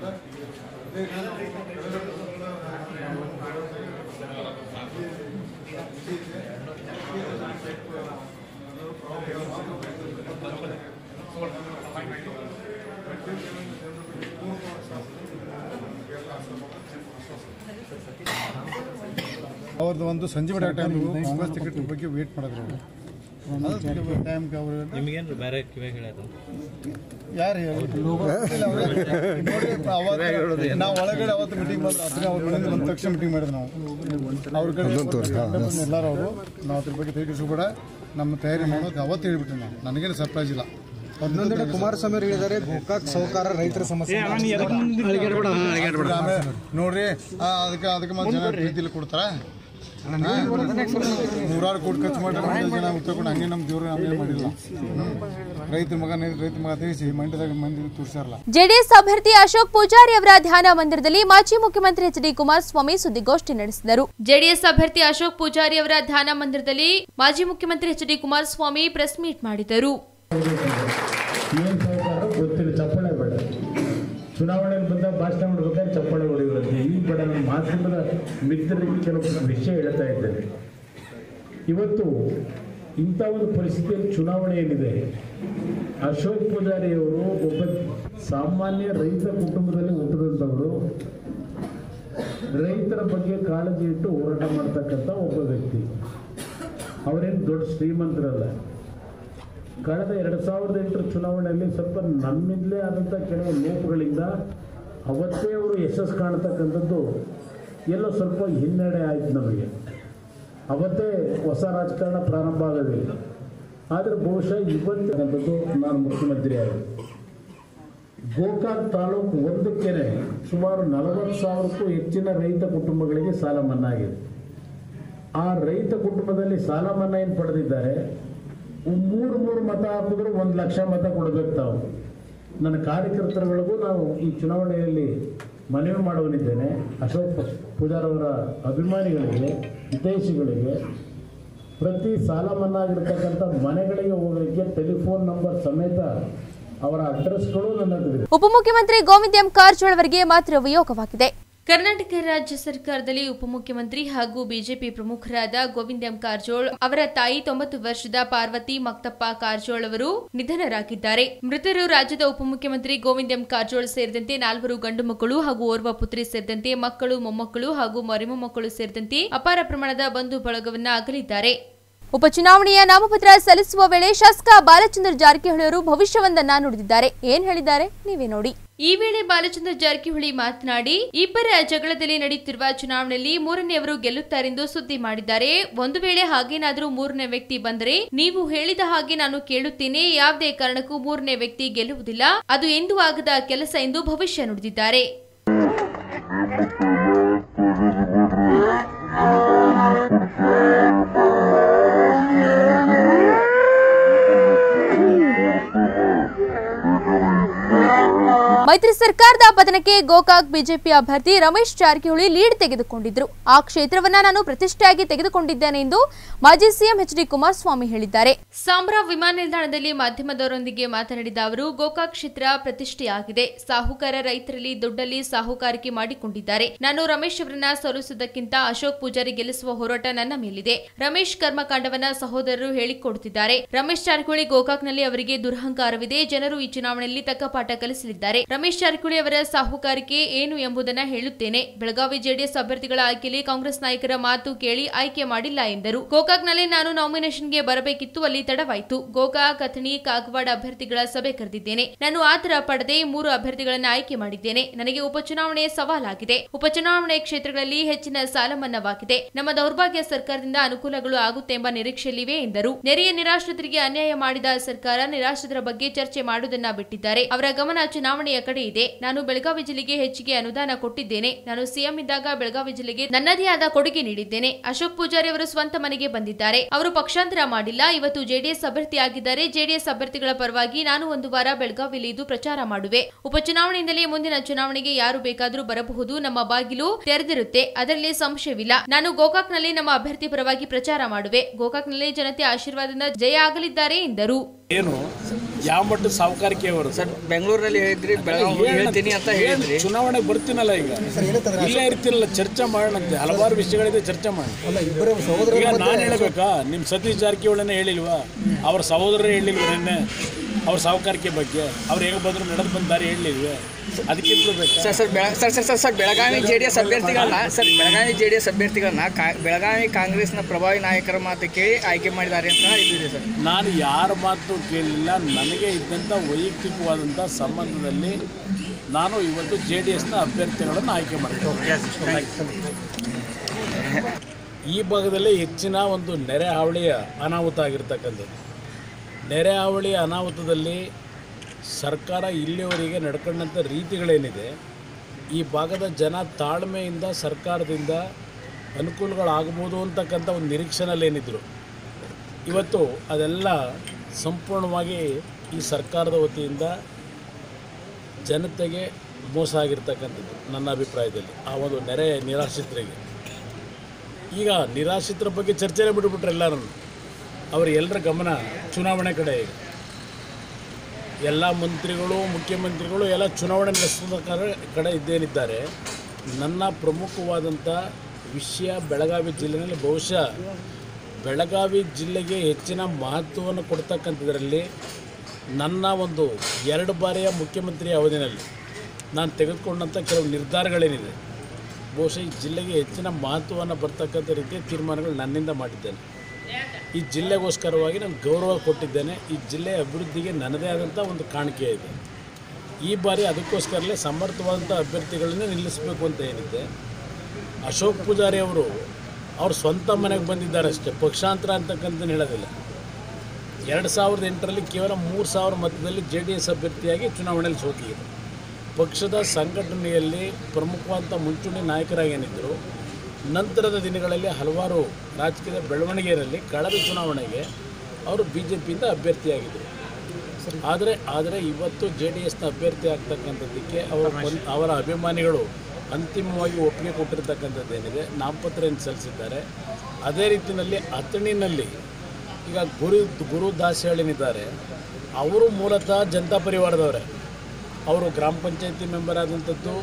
ಅವ್ರದ್ದು ಒಂದು ಸಂಜೆ ಟೈಮ್ ಕಾಂಗ್ರೆಸ್ ಟಿಕೆಟ್ ಬಗ್ಗೆ ವೇಟ್ ಮಾಡಿದ್ರು ಟೈಮ್ಗೆ ಅವರು ನಿಮಗೇನು ಬೇರೆ ಕಿವಿ ಹೇಳೋದು ಯಾರು ನಾವು ಒಳಗಡೆ ಅವತ್ತು ಮೀಟಿಂಗ್ ಬಂದ್ರೆ ಅವ್ರ ಮನೆಯಿಂದ ಬಂದ ತಕ್ಷಣ ಮೀಟಿಂಗ್ ಮಾಡಿದ್ರು ನಾವು ಅವ್ರ ಕಡೆ ಎಲ್ಲರೂ ಅವರು ನಾವು ಅದ್ರ ಬಗ್ಗೆ ತಿಳಿಸ್ಬೇಡ ನಮ್ಮ ತಯಾರಿ ಮಾಡೋದು ಅವತ್ತು ಹೇಳ್ಬಿಟ್ರಿ ನಾವು ನನಗೇನು ಸರ್ಪ್ರೈಸ್ ಇಲ್ಲ. ಇನ್ನೊಂದೆಡೆ ಕುಮಾರಸ್ವಾಮಿ ಅವರು ಹೇಳಿದ್ದಾರೆ ಗೋಕಾಕ್ ಸಹಕಾರ ರೈತರ ಸಮಸ್ಯೆ ಆಮೇಲೆ ನೋಡ್ರಿ ಅದಕ್ಕೆ ಮತ್ತೆ ಜನ ಪ್ರೀತಿಲಿ ಕೊಡ್ತಾರ ನೂರಾರು ಕೋಟಿ ಖರ್ಚು ಮಾಡಿ ಜನ ಉತ್ತರಕೊಂಡು ಹಂಗೆ ನಮ್ಮ ದೇವರು ನಮ್ಗೆ ಮಾಡಿಲ್ಲ. ರೈತರ ಮಗ ತಿಳಿಸಿ ಮಂಡ್ಯದಾಗ ಮಂದಿ ತೋರಿಸಾರಲ್ಲ. ಜೆಡಿಎಸ್ ಅಭ್ಯರ್ಥಿ ಅಶೋಕ್ ಪೂಜಾರಿ ಅವರ ಧ್ಯಾನ ಮಂದಿರದಲ್ಲಿ ಮಾಜಿ ಮುಖ್ಯಮಂತ್ರಿ ಎಚ್ ಡಿ ಕುಮಾರಸ್ವಾಮಿ ಸುದ್ದಿಗೋಷ್ಠಿ ನಡೆಸಿದರು. ಜೆಡಿಎಸ್ ಅಭ್ಯರ್ಥಿ ಅಶೋಕ್ ಪೂಜಾರಿ ಅವರ ಧ್ಯಾನ ಮಂದಿರದಲ್ಲಿ ಮಾಜಿ ಮುಖ್ಯಮಂತ್ರಿ H D Kumaraswamy press meet ಮಾಡಿದರು. ಚಪ್ಪಾಳೆ ಬೇಡ, ಚುನಾವಣೆಯಲ್ಲಿ ಬಂದಾಗ ಭಾಷಣ ಮಾಡಬೇಕಾದ್ರೆ ಚಪ್ಪಾಳೆ ಹೊಡೆಯುವಂತೆ ಈ ಬೇಡ. ನಮ್ಮ ಮಾಧ್ಯಮದ ಮಿತ್ರರಿಗೆ ಕೆಲವು ವಿಷಯ ಹೇಳ್ತಾ ಇದ್ದೇನೆ. ಇವತ್ತು ಇಂಥ ಒಂದು ಪರಿಸ್ಥಿತಿಯಲ್ಲಿ ಚುನಾವಣೆಯಲ್ಲಿದೆ. ಅಶೋಕ್ ಪೂಜಾರಿ ಅವರು ಒಬ್ಬ ಸಾಮಾನ್ಯ ರೈತ ಕುಟುಂಬದಲ್ಲಿ ಹುಟ್ಟಿದಂಥವರು, ರೈತರ ಬಗ್ಗೆ ಕಾಳಜಿ ಇಟ್ಟು ಹೋರಾಟ ಮಾಡ್ತಕ್ಕಂಥ ಒಬ್ಬ ವ್ಯಕ್ತಿ. ಅವರೇನು ದೊಡ್ಡ ಶ್ರೀಮಂತರಲ್ಲ. ಕಳೆದ 2008 ಚುನಾವಣೆಯಲ್ಲಿ ಸ್ವಲ್ಪ ನಮ್ಮಿಂದಲೇ ಆದಂಥ ಕೆಲವು ಲೋಪಗಳಿಂದ ಅವತ್ತೇ ಅವರು ಯಶಸ್ಸು ಕಾಣ್ತಕ್ಕಂಥದ್ದು ಎಲ್ಲೋ ಸ್ವಲ್ಪ ಹಿನ್ನಡೆ ಆಯಿತು ನಮಗೆ. ಅವತ್ತೇ ಹೊಸ ರಾಜಕಾರಣ ಪ್ರಾರಂಭ ಆಗೋದಿಲ್ಲ. ಆದರೆ ಬಹುಶಃ ಇವತ್ತಂಥದ್ದು ನಾನು ಮುಖ್ಯಮಂತ್ರಿ ಆಗಿ ಗೋಕಾಕ್ ತಾಲೂಕು ಒಂದಕ್ಕೆ ಸುಮಾರು 40,000ಕ್ಕೂ ಹೆಚ್ಚಿನ ರೈತ ಕುಟುಂಬಗಳಿಗೆ ಸಾಲ ಮನ್ನಾ ಆಗಿದೆ. ಆ ರೈತ ಕುಟುಂಬದಲ್ಲಿ ಸಾಲ ಮನ್ನಾ ಏನು ಪಡೆದಿದ್ದಾರೆ, ಮೂರು ಮತ ಹಾಕಿದ್ರು 1 ಲಕ್ಷ ಮತ ಕೊಡಬೇಕು. ತಾವು ನನ್ನ ಕಾರ್ಯಕರ್ತರುಗಳಿಗೂ ನಾವು ಈ ಚುನಾವಣೆಯಲ್ಲಿ ಮನವಿ ಮಾಡುವನಿದ್ದೇನೆ. ಅಶೋಕ್ ಪೂಜಾರವರ ಅಭಿಮಾನಿಗಳಿಗೆ, ಹಿತೈಷಿಗಳಿಗೆ ಪ್ರತಿ ಸಾಲ ಮನ್ನಾ ಆಗಿರ್ತಕ್ಕಂಥ ಮನೆಗಳಿಗೆ ಹೋಗಲಿಕ್ಕೆ ಟೆಲಿಫೋನ್ ನಂಬರ್ ಸಮೇತ ಅವರ ಅಡ್ರೆಸ್ಗಳು ನನ್ನ. ಉಪಮುಖ್ಯಮಂತ್ರಿ ಗೋವಿಂದ ಎಂ ಕಾರಜೋಳ ಅವರಿಗೆ ಮಾತ್ರ ವಿಯೋಗವಾಗಿದೆ. ಕರ್ನಾಟಕ ರಾಜ್ಯ ಸರ್ಕಾರದಲ್ಲಿ ಉಪಮುಖ್ಯಮಂತ್ರಿ ಹಾಗೂ ಬಿಜೆಪಿ ಪ್ರಮುಖರಾದ ಗೋವಿಂದ ಎಂ ಕಾರಜೋಳ ಅವರ ತಾಯಿ 90 ವರ್ಷದ ಪಾರ್ವತಿ ಮಕ್ತಪ್ಪ ಕಾರಜೋಳ ಅವರು ನಿಧನರಾಗಿದ್ದಾರೆ. ಮೃತರು ರಾಜ್ಯದ ಉಪಮುಖ್ಯಮಂತ್ರಿ ಗೋವಿಂದ ಎಂ ಕಾರಜೋಳ ಸೇರಿದಂತೆ 4 ಗಂಡು ಮಕ್ಕಳು ಹಾಗೂ ಓರ್ವ ಪುತ್ರಿ ಸೇರಿದಂತೆ ಮಕ್ಕಳು, ಮೊಮ್ಮಕ್ಕಳು ಹಾಗೂ ಮರಿಮೊಮ್ಮಕ್ಕಳು ಸೇರಿದಂತೆ ಅಪಾರ ಪ್ರಮಾಣದ ಬಂಧು ಬಳಗವನ್ನ ಅಗಲಿದ್ದಾರೆ. ಉಪಚುನಾವಣೆಯ ನಾಮಪತ್ರ ಸಲ್ಲಿಸುವ ವೇಳೆ ಶಾಸಕ ಬಾಲಚಂದ್ರ ಜಾರಕಿಹೊಳಿ ಅವರು ಭವಿಷ್ಯವೊಂದನ್ನ ನುಡಿದಿದ್ದಾರೆ. ಏನ್ ಹೇಳಿದ್ದಾರೆ ನೀವೇ ನೋಡಿ. ಈ ವೇಳೆ ಬಾಲಚಂದ್ರ ಜಾರಕಿಹೊಳಿ ಮಾತನಾಡಿ, ಇಬ್ಬರ ಜಗಳದಲ್ಲಿ ನಡೆಯುತ್ತಿರುವ ಚುನಾವಣೆಯಲ್ಲಿ 3ನೇಯವರು ಗೆಲ್ಲುತ್ತಾರೆಂದು ಸುದ್ದಿ ಮಾಡಿದ್ದಾರೆ. ಒಂದು ವೇಳೆ ಹಾಗೇನಾದರೂ 3ನೇ ವ್ಯಕ್ತಿ ಬಂದರೆ ನೀವು ಹೇಳಿದ ಹಾಗೆ ನಾನು ಕೇಳುತ್ತೇನೆ. ಯಾವುದೇ ಕಾರಣಕ್ಕೂ 3ನೇ ವ್ಯಕ್ತಿ ಗೆಲ್ಲುವುದಿಲ್ಲ. ಅದು ಎಂದೂ ಆಗದ ಕೆಲಸ ಎಂದು ಭವಿಷ್ಯ ನುಡಿದಿದ್ದಾರೆ. ಮೈತ್ರಿ ಸರ್ಕಾರದ ಪತನಕ್ಕೆ ಗೋಕಾಕ್ ಬಿಜೆಪಿ ಅಭ್ಯರ್ಥಿ ರಮೇಶ್ ಜಾರಕಿಹೊಳಿ ಲೀಡ್ ತೆಗೆದುಕೊಂಡಿದ್ರು. ಆ ಕ್ಷೇತ್ರವನ್ನ ನಾನು ಪ್ರತಿಷ್ಠೆಯಾಗಿ ತೆಗೆದುಕೊಂಡಿದ್ದೇನೆ ಎಂದು ಮಾಜಿ ಸಿಎಂ ಎಚ್ ಡಿ ಕುಮಾರಸ್ವಾಮಿ ಹೇಳಿದ್ದಾರೆ. ಸಾಂಬ್ರಾ ವಿಮಾನ ನಿಲ್ದಾಣದಲ್ಲಿ ಮಾಧ್ಯಮದವರೊಂದಿಗೆ ಮಾತನಾಡಿದ ಅವರು, ಗೋಕಾಕ್ ಕ್ಷೇತ್ರ ಪ್ರತಿಷ್ಠೆಯಾಗಿದೆ. ಸಾಹುಕಾರ ರೈತರಲ್ಲಿ ದುಡ್ಡಲ್ಲಿ ಸಾಹುಕಾರಿಕೆ ಮಾಡಿಕೊಂಡಿದ್ದಾರೆ. ನಾನು ರಮೇಶ್ ಅವರನ್ನ ಸೋಲಿಸುವುದಕ್ಕಿಂತ ಅಶೋಕ್ ಪೂಜಾರಿ ಗೆಲ್ಲಿಸುವ ಹೋರಾಟ ನನ್ನ ಮೇಲಿದೆ. ರಮೇಶ್ ಕರ್ಮಕಾಂಡವನ್ನ ಸಹೋದರರು ಹೇಳಿಕೊಡುತ್ತಿದ್ದಾರೆ. ರಮೇಶ್ ಜಾರಕಿಹೊಳಿ ಗೋಕಾಕ್ನಲ್ಲಿ ಅವರಿಗೆ ದುರಹಂಕಾರವಿದೆ. ಜನರು ಈ ಚುನಾವಣೆಯಲ್ಲಿ ತಕ್ಕ ಪಾಠ ಕಲಿಸಲಿದ್ದಾರೆ. ರಮೇಶ್ ಜಾರಕಿಹೊಳಿ ಅವರ ಸಾಹುಕಾರಿಕೆ ಏನು ಎಂಬುದನ್ನು ಹೇಳುತ್ತೇನೆ. ಬೆಳಗಾವಿ ಜೆಡಿಎಸ್ ಅಭ್ಯರ್ಥಿಗಳ ಆಯ್ಕೆಯಲ್ಲಿ ಕಾಂಗ್ರೆಸ್ ನಾಯಕರ ಮಾತು ಕೇಳಿ ಆಯ್ಕೆ ಮಾಡಿಲ್ಲ ಎಂದರು. ಗೋಕಾಕ್ನಲ್ಲಿ ನಾನು ನಾಮಿನೇಷನ್ಗೆ ಬರಬೇಕಿತ್ತು, ಅಲ್ಲಿ ತಡವಾಯಿತು. ಗೋಕಾಕ್, ಅಥಣಿ, ಕಾಗವಾಡ ಅಭ್ಯರ್ಥಿಗಳ ಸಭೆ ಕರೆದಿದ್ದೇನೆ. ನಾನು ಆತರ ಪಡೆದೇ 3 ಅಭ್ಯರ್ಥಿಗಳನ್ನು ಆಯ್ಕೆ ಮಾಡಿದ್ದೇನೆ. ನನಗೆ ಉಪಚುನಾವಣೆ ಸವಾಲಾಗಿದೆ. ಉಪಚುನಾವಣೆ ಕ್ಷೇತ್ರಗಳಲ್ಲಿ ಹೆಚ್ಚಿನ ಸಾಲ ಮನ್ನಾವಾಗಿದೆ. ನಮ್ಮ ದೌರ್ಭಾಗ್ಯ ಸರ್ಕಾರದಿಂದ ಅನುಕೂಲಗಳು ಆಗುತ್ತೆ ಎಂಬ ನಿರೀಕ್ಷೆಯಲ್ಲಿವೆ ಎಂದರು. ನೆರೆಯ ನಿರಾಶ್ರಿತರಿಗೆ ಅನ್ಯಾಯ ಮಾಡಿದ ಸರ್ಕಾರ ನಿರಾಶ್ರಿತರ ಬಗ್ಗೆ ಚರ್ಚೆ ಮಾಡುವುದನ್ನ ಬಿಟ್ಟಿದ್ದಾರೆ. ಅವರ ಗಮನ ಚುನಾವಣೆಯ ಕಡೆ ಇದೆ. ನಾನು ಬೆಳಗಾವಿ ಜಿಲ್ಲೆಗೆ ಹೆಚ್ಚಿಗೆ ಅನುದಾನ ಕೊಟ್ಟಿದ್ದೇನೆ. ನಾನು ಸಿಎಂ ಇದ್ದಾಗ ಬೆಳಗಾವಿ ಜಿಲ್ಲೆಗೆ ನನ್ನದೇ ಆದ ಕೊಡುಗೆ ನೀಡಿದ್ದೇನೆ. ಅಶೋಕ್ ಪೂಜಾರಿ ಅವರು ಸ್ವಂತ ಮನೆಗೆ ಬಂದಿದ್ದಾರೆ. ಅವರು ಪಕ್ಷಾಂತರ ಮಾಡಿಲ್ಲ. ಇವತ್ತು ಜೆಡಿಎಸ್ ಅಭ್ಯರ್ಥಿಯಾಗಿದ್ದಾರೆ. ಜೆಡಿಎಸ್ ಅಭ್ಯರ್ಥಿಗಳ ಪರವಾಗಿ ನಾನು 1 ವಾರ ಬೆಳಗಾವಿಯಲ್ಲಿ ಇದ್ದು ಪ್ರಚಾರ ಮಾಡುವೆ. ಉಪಚುನಾವಣೆಯಿಂದಲೇ ಮುಂದಿನ ಚುನಾವಣೆಗೆ ಯಾರು ಬೇಕಾದರೂ ಬರಬಹುದು. ನಮ್ಮ ಬಾಗಿಲು ತೆರೆದಿರುತ್ತೆ, ಅದರಲ್ಲಿ ಸಂಶಯವಿಲ್ಲ. ನಾನು ಗೋಕಾಕ್ನಲ್ಲಿ ನಮ್ಮ ಅಭ್ಯರ್ಥಿ ಪರವಾಗಿ ಪ್ರಚಾರ ಮಾಡುವೆ. ಗೋಕಾಕ್ನಲ್ಲಿ ಜನತೆ ಆಶೀರ್ವಾದದಿಂದ ಜಯ ಆಗಲಿದ್ದಾರೆ ಎಂದರು. ಏನು ಯಾವ ಮಟ್ಟದ ಸಾಹುಕಾರಿಕೆ ಅವರು ಸರ್ ಬೆಂಗಳೂರಲ್ಲಿ ಹೇಳಿದ್ರಿ ಬೆಳಗಾವಿ ಹೇಳ್ತೀನಿ ಅಂತ ಹೇಳಿದ್ರಿ. ಚುನಾವಣೆ ಬರ್ತೀನಲ್ಲ ಈಗ ಇಲ್ಲೇ ಇರ್ತೀನಲ್ಲ, ಚರ್ಚೆ ಮಾಡೋಣಂತೆ, ಹಲವಾರು ವಿಷಯಗಳಿದೆ, ಚರ್ಚೆ ಮಾಡಿ. ಈಗ ನಾನು ಹೇಳಬೇಕಾ, ನಿಮ್ಮ ಸತೀಶ್ ಜಾರಕಿಹೊಳಿನೇ ಹೇಳಿಲ್ವಾ, ಅವ್ರ ಸಹೋದರರೇ ಹೇಳಿಲ್ವ ನಿನ್ನೆ ಅವ್ರ ಸಾಹುಕಾರಿಕೆ ಬಗ್ಗೆ, ಅವ್ರು ಹೇಗೆ ಬಂದ್ರು ನಡೆದು ಬಂದ ದಾರಿ ಹೇಳಿಲ್ವೇ? ಅದಕ್ಕಿಂತಲೂ ಬೇಕು ಸರ್ ಬೆಳಗಾವಿ JDS ಅಭ್ಯರ್ಥಿಗಳನ್ನ ಬೆಳಗಾವಿ ಕಾಂಗ್ರೆಸ್ನ ಪ್ರಭಾವಿ ನಾಯಕರ ಮಾತು ಕೇಳಿ ಆಯ್ಕೆ ಮಾಡಿದ್ದಾರೆ ಅಂತ ಹೇಳಿದ್ರಿ ಸರ್. ನಾನು ಯಾರ ಮಾತು ಕೇಳಲಿಲ್ಲ. ನನಗೆ ಇದ್ದಂಥ ವೈಯಕ್ತಿಕವಾದಂಥ ಸಂಬಂಧದಲ್ಲಿ ನಾನು ಇವತ್ತು JDSನ ಅಭ್ಯರ್ಥಿಗಳನ್ನು ಆಯ್ಕೆ ಮಾಡಿದ್ದೇನೆ. ಈ ಭಾಗದಲ್ಲಿ ಹೆಚ್ಚಿನ ಒಂದು ನೆರೆ ಹಾವಳಿಯ ಅನಾಹುತ ಆಗಿರ್ತಕ್ಕಂಥದ್ದು. ನೆರೆ ಹಾವಳಿ ಅನಾಹುತದಲ್ಲಿ ಸರ್ಕಾರ ಇಲ್ಲಿಯವರೆಗೆ ನಡ್ಕೊಂಡಂಥ ರೀತಿಗಳೇನಿದೆ, ಈ ಭಾಗದ ಜನ ತಾಳ್ಮೆಯಿಂದ ಸರ್ಕಾರದಿಂದ ಅನುಕೂಲಗಳಾಗ್ಬೋದು ಅಂತಕ್ಕಂಥ ಒಂದು ನಿರೀಕ್ಷೆನಲ್ಲೇನಿದ್ರು, ಇವತ್ತು ಅದೆಲ್ಲ ಸಂಪೂರ್ಣವಾಗಿ ಈ ಸರ್ಕಾರದ ವತಿಯಿಂದ ಜನತೆಗೆ ಮೋಸ ಆಗಿರ್ತಕ್ಕಂಥದ್ದು ನನ್ನ ಅಭಿಪ್ರಾಯದಲ್ಲಿ. ಆ ಒಂದು ನೆರೆ ನಿರಾಶ್ರಿತರಿಗೆ ಈಗ ನಿರಾಶ್ರಿತರ ಬಗ್ಗೆ ಚರ್ಚೆನೇ ಬಿಟ್ಟುಬಿಟ್ರೆ ಎಲ್ಲರೂ, ಅವರು ಎಲ್ಲರ ಗಮನ ಚುನಾವಣೆ ಕಡೆ. ಈಗ ಎಲ್ಲ ಮಂತ್ರಿಗಳು, ಮುಖ್ಯಮಂತ್ರಿಗಳು ಎಲ್ಲ ಚುನಾವಣೆ ನಡೆಸೋದ ಕಡೆ ಇದ್ದೇನಿದ್ದಾರೆ. ನನ್ನ ಪ್ರಮುಖವಾದಂಥ ವಿಷಯ ಬೆಳಗಾವಿ ಜಿಲ್ಲೆಯಲ್ಲಿ ಬಹುಶಃ ಬೆಳಗಾವಿ ಜಿಲ್ಲೆಗೆ ಹೆಚ್ಚಿನ ಮಹತ್ವವನ್ನು ಕೊಡ್ತಕ್ಕಂಥದ್ರಲ್ಲಿ ನನ್ನ ಒಂದು 2 ಬಾರಿಯ ಮುಖ್ಯಮಂತ್ರಿ ಅವಧಿಯಲ್ಲಿ ನಾನು ತೆಗೆದುಕೊಂಡಂಥ ಕೆಲವು ನಿರ್ಧಾರಗಳೇನಿದೆ, ಬಹುಶಃ ಈ ಜಿಲ್ಲೆಗೆ ಹೆಚ್ಚಿನ ಮಹತ್ವವನ್ನು ಬರ್ತಕ್ಕಂಥ ರೀತಿಯ ತೀರ್ಮಾನಗಳು ನನ್ನಿಂದ ಮಾಡಿದ್ದೇನೆ. ಈ ಜಿಲ್ಲೆಗೋಸ್ಕರವಾಗಿ ನಾನು ಗೌರವ ಕೊಟ್ಟಿದ್ದೇನೆ. ಈ ಜಿಲ್ಲೆಯ ಅಭಿವೃದ್ಧಿಗೆ ನನ್ನದೇ ಆದಂಥ ಒಂದು ಕಾಣಿಕೆ ಇದೆ. ಈ ಬಾರಿ ಅದಕ್ಕೋಸ್ಕರಲೇ ಸಮರ್ಥವಾದಂಥ ಅಭ್ಯರ್ಥಿಗಳನ್ನೇ ನಿಲ್ಲಿಸಬೇಕು ಅಂತ ಏನಿದೆ. ಅಶೋಕ್ ಪೂಜಾರಿ ಅವರು ಅವ್ರ ಸ್ವಂತ ಮನೆಗೆ ಬಂದಿದ್ದಾರೆ ಅಷ್ಟೇ, ಪಕ್ಷಾಂತರ ಅಂತಕ್ಕಂಥದ್ದು ಹೇಳೋದಿಲ್ಲ. 2008ರಲ್ಲಿ ಕೇವಲ 3000 ಮತದಲ್ಲಿ JDS ಅಭ್ಯರ್ಥಿಯಾಗಿ ಚುನಾವಣೆಯಲ್ಲಿ ಸೋತಿದೆ. ಪಕ್ಷದ ಸಂಘಟನೆಯಲ್ಲಿ ಪ್ರಮುಖವಾದಂಥ ಮುಂಚೂಣಿ ನಾಯಕರಾಗೇನಿದ್ದರು. ನಂತರದ ದಿನಗಳಲ್ಲಿ ಹಲವಾರು ರಾಜಕೀಯ ಬೆಳವಣಿಗೆಯಲ್ಲಿ ಕಳೆದ ಚುನಾವಣೆಗೆ ಅವರು BJPಯಿಂದ ಅಭ್ಯರ್ಥಿಯಾಗಿದ್ದರು. ಆದರೆ ಇವತ್ತು JDSನ ಅಭ್ಯರ್ಥಿ ಆಗ್ತಕ್ಕಂಥದ್ದಕ್ಕೆ ಅವರ ಅಭಿಮಾನಿಗಳು ಅಂತಿಮವಾಗಿ ಒಪ್ಪಿಗೆ ಕೊಟ್ಟಿರ್ತಕ್ಕಂಥದ್ದೇನಿದೆ, ನಾಮಪತ್ರ ಸಲ್ಲಿಸಿದ್ದಾರೆ. ಅದೇ ರೀತಿಯಲ್ಲಿ ಅಥಣಿನಲ್ಲಿ ಈಗ ಗುರು ದಾಸೇಳಿನಿದ್ದಾರೆ, ಅವರು ಮೂಲತಃ ಜನತಾ ಪರಿವಾರದವರೇ. ಅವರು ಗ್ರಾಮ ಪಂಚಾಯತಿ ಮೆಂಬರ್ ಆದಂಥದ್ದು.